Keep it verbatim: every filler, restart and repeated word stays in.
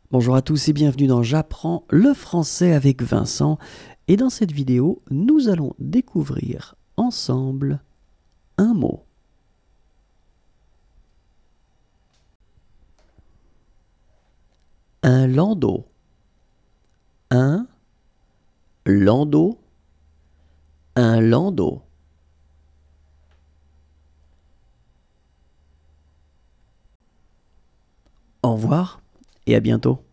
Bonjour à tous et bienvenue dans J'apprends le français avec Vincent. Et dans cette vidéo, nous allons découvrir ensemble un mot. Un landau. Un landau. Un landau. Au revoir et à bientôt.